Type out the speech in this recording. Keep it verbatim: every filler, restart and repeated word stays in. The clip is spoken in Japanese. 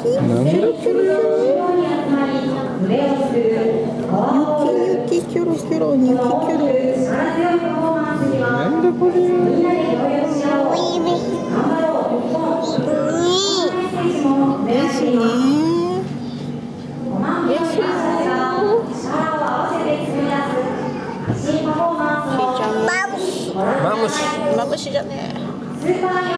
なんだこれ。ニョキニョキキョロキョロニョキキョロ。なんだこれ。ですね。ですよ。 マムシ。 マムシじゃねえ。